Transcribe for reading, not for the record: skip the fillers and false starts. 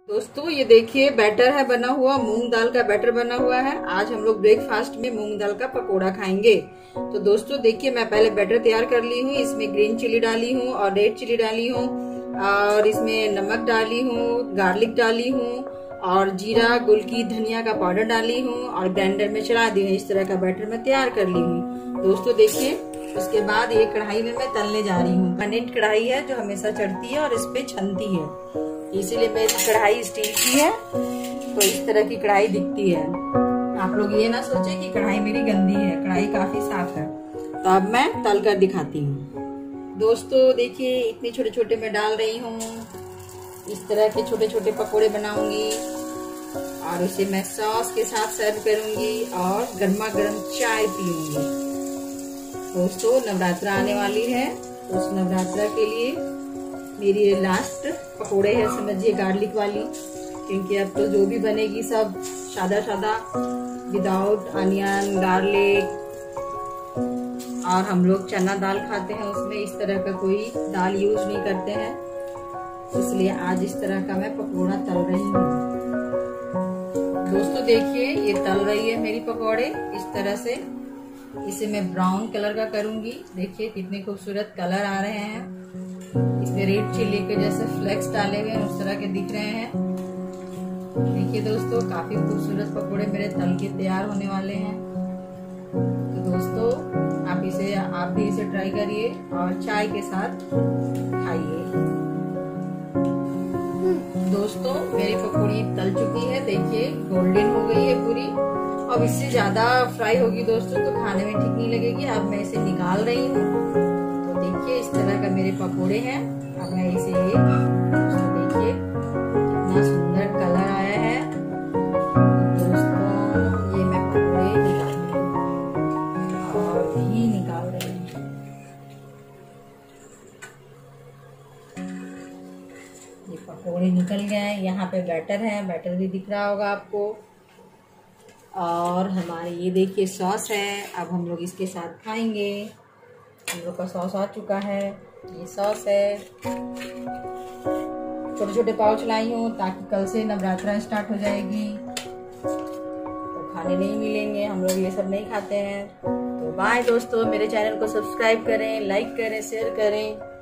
दोस्तों ये देखिए बैटर है बना हुआ, मूंग दाल का बैटर बना हुआ है। आज हम लोग ब्रेकफास्ट में मूंग दाल का पकोड़ा खाएंगे। तो दोस्तों देखिए मैं पहले बैटर तैयार कर ली हूँ। इसमें ग्रीन चिली डाली हूँ और रेड चिली डाली हूँ और इसमें नमक डाली हूँ, गार्लिक डाली हूँ और जीरा, गुलकी, धनिया का पाउडर डाली हूँ और ग्राइंडर में चला दी हूँ। इस तरह का बैटर मैं तैयार कर ली हूँ। दोस्तों देखिए उसके बाद ये कढ़ाई में मैं तलने जा रही हूँ। ग्रेनाइट कढ़ाई है जो हमेशा चढ़ती है और इस पे छनती है, इसीलिए मेरी कढ़ाई स्टील की है तो इस तरह की कढ़ाई दिखती है। आप लोग ये ना सोचे कि कढ़ाई मेरी गंदी है, कढ़ाई काफी साफ है। तो अब मैं तल कर दिखाती हूँ। दोस्तों देखिए इतने छोटे छोटे मैं डाल रही हूँ। इस तरह के छोटे छोटे पकोड़े बनाऊंगी और उसे मैं सॉस के साथ सर्व करूंगी और गर्मा गर्म चाय पीऊंगी। दोस्तों नवरात्रा आने वाली है तो उस नवरात्रा के लिए मेरी लास्ट पकोड़े है, समझिए गार्लिक वाली, क्योंकि अब तो जो भी बनेगी सब सादा सादा विदाउट अनियन गार्लिक। और हम लोग चना दाल खाते हैं, उसमें इस तरह का कोई दाल यूज नहीं करते हैं, इसलिए आज इस तरह का मैं पकोड़ा तल रही हूँ। दोस्तों देखिए ये तल रही है मेरी पकोड़े इस तरह से। इसे मैं ब्राउन कलर का करूंगी। देखिए कितने खूबसूरत कलर आ रहे हैं। इसमें रेड चिल्ली के जैसे फ्लेक्स डाले हुए हैं, उस तरह के दिख रहे हैं। देखिए दोस्तों काफी खूबसूरत पकोड़े मेरे तल के तैयार होने वाले हैं। तो दोस्तों आप भी इसे ट्राई करिए और चाय के साथ खाइए। दोस्तों मेरी पकौड़ी तल चुकी है, देखिए गोल्डन हो गई है पूरी। अब इससे ज्यादा फ्राई होगी दोस्तों तो खाने में ठीक नहीं लगेगी। अब मैं इसे निकाल रही हूँ। तो देखिए इस तरह का मेरे पकोड़े हैं। अब मैं इसे देखिए कितना सुंदर कलर आया है। दोस्तों ये मैं पकोड़े निकाल रही हूँ और घी निकाल रही हूँ। ये पकोड़े निकल गए। यहाँ पे बैटर है, बैटर भी दिख रहा होगा आपको। और हमारे ये देखिए सॉस है। अब हम लोग इसके साथ खाएंगे। हम लोग का सॉस आ चुका है, ये सॉस है। छोटे छोटे पाउच लाई हूँ ताकि कल से नवरात्रा स्टार्ट हो जाएगी तो खाने नहीं मिलेंगे, हम लोग ये सब नहीं खाते हैं। तो बाय दोस्तों, मेरे चैनल को सब्सक्राइब करें, लाइक करें, शेयर करें।